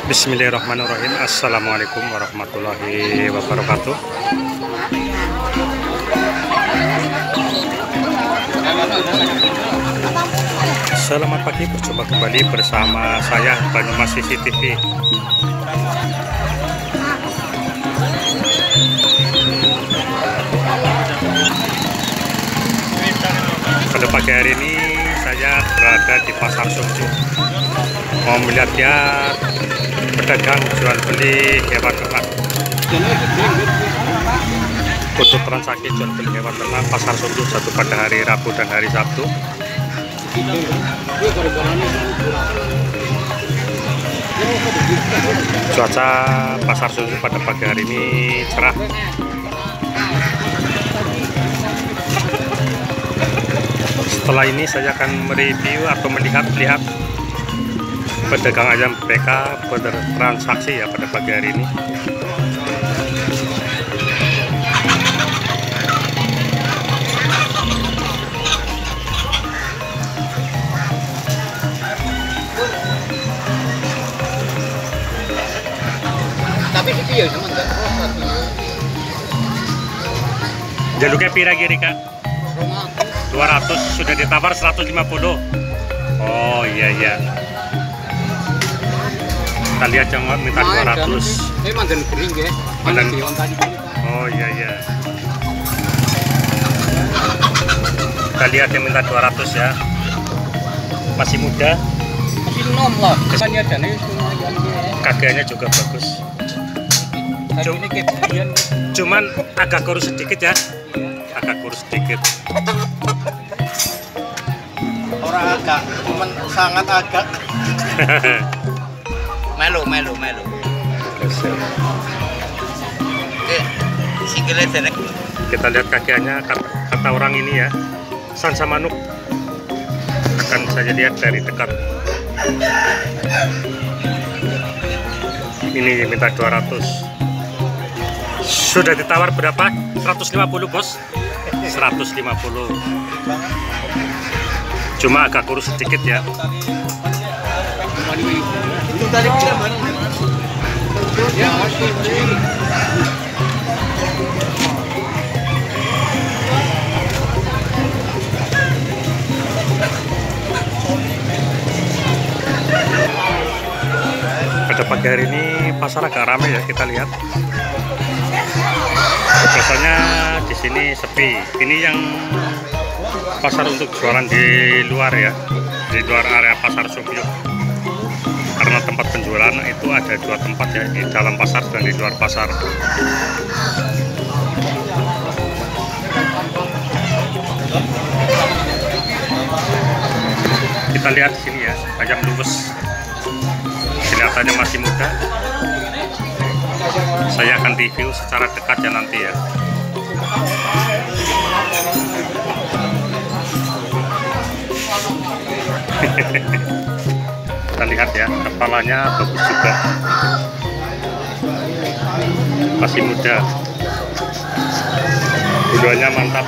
Bismillahirrahmanirrahim. Assalamualaikum warahmatullahi wabarakatuh. Selamat pagi, berjumpa kembali bersama saya Banyumas CCTV. Pada pagi hari ini saya berada di Pasar Sumju, mau melihat pedagang jual beli hewan ternak. Untuk transaksi jual beli hewan ternak Pasar Sumju Jatuh pada hari Rabu dan hari Sabtu. Cuaca Pasar Sumju pada pagi hari ini cerah. Setelah ini saya akan mereview atau melihat pedagang ayam BK bertransaksi ya pada pagi hari ini. Tapi itu ya sama enggak Jaluknya pira kiri Kak? 200, sudah ditawar 150. Oh iya. Kita lihat jangan minta 200. Ini mandan kering ya. Oh iya. Kita lihat yang minta 200 ya. Masih muda. Masih nom lah. Kesannya dan Kakinya juga bagus. Cuman agak kurus sedikit ya. Agak kurus sedikit. Orang agak, cuman sangat agak. Melu. Kita lihat kakinya, kata orang ini ya, Sansa Manuk. Akan saja lihat dari dekat. Ini minta 200. Sudah ditawar berapa? 150 bos. 150. Cuma agak kurus sedikit ya. Pada pagi hari ini pasar agak ramai ya, kita lihat. Biasanya di sini sepi. Ini yang pasar untuk jualan di luar ya, di luar area Pasar Sumju. Karena tempat penjualan itu ada dua tempat ya, di dalam pasar dan di luar pasar. Kita lihat di sini ya, ayam luwes. Kelihatannya masih muda. Saya akan review secara dekat ya nanti ya. Kita lihat ya, kepalanya bagus juga, masih muda, bulunya mantap.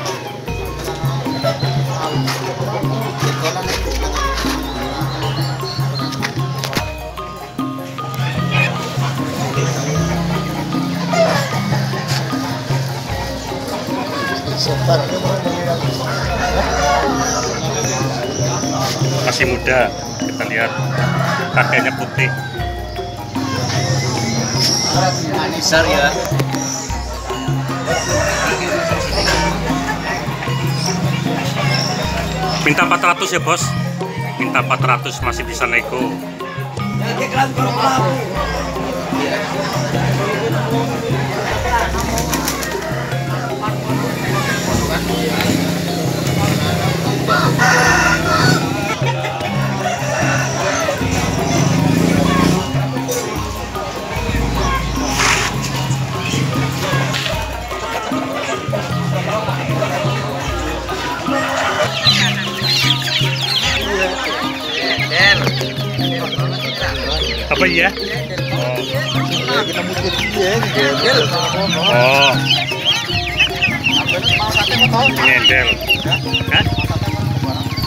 Masih muda, kita lihat kakeknya putih. Manisar ya. Minta 400 ya bos. Minta 400, masih bisa nego. Apa iya? Oh. Nyendel. Hah?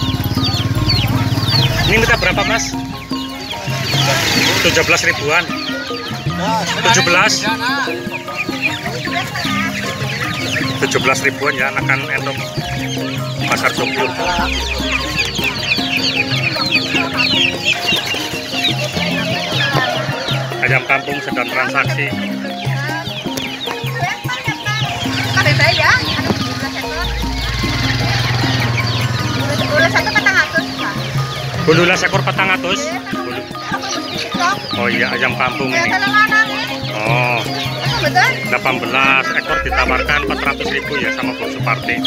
Ini minta berapa mas? 17 ribuan. 17 ribuan ya anakan entok pasar Sumpio. Ayam kampung sedang transaksi. Bululah ekor 400. Oh iya, ayam kampung ini. Oh, 18 ekor ditawarkan 400.000 ya sama Bos Suparti.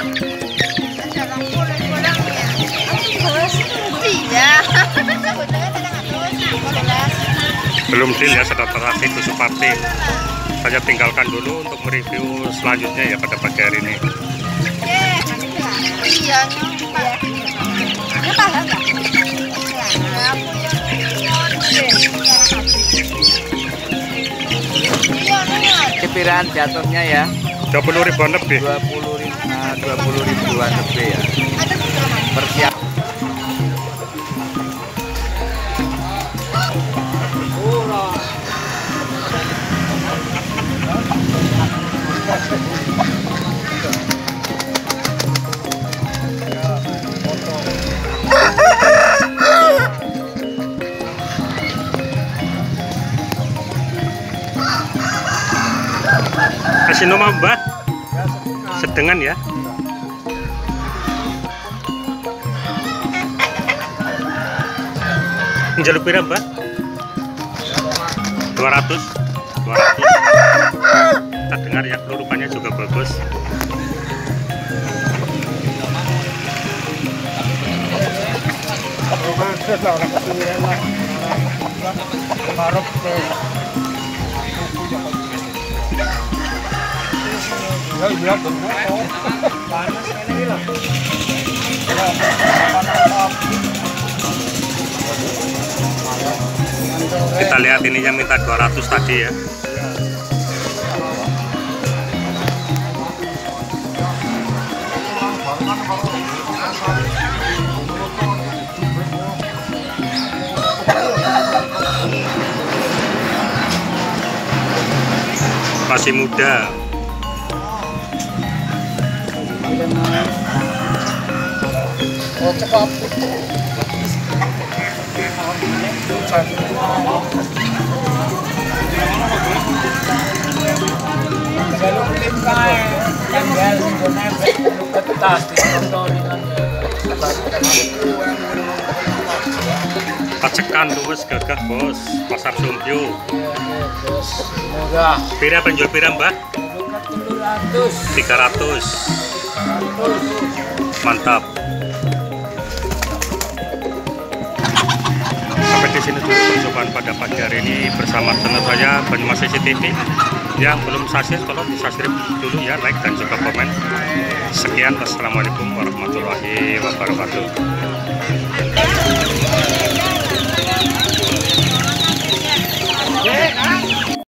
Belum deal ya, sedang transaksi Bos Suparti. Saya tinggalkan dulu untuk mereview selanjutnya ya pada pagi hari ini. Kipiran jatuhnya ya 20 ribuan lebih. 20 ribuan lebih ya. Persiap. Kasih nomor Mbak? Sedengan ya. Njaluk pira Mbak? 200. Kita dengar ya, kelurupannya juga bagus. Kita lihat ininya minta 200 tadi ya. Masih muda. Pacekan luwes gagah Bos, pasar Sumpio. Pira penjual pira Mbak? 300. Mantap. Sampai di sini dulu percobaan pada pagi hari ini bersama channel saya Banyumas CCTV. Yang belum subscribe, tolong di subscribe dulu ya, like dan juga komen. Sekian, wassalamualaikum warahmatullahi wabarakatuh.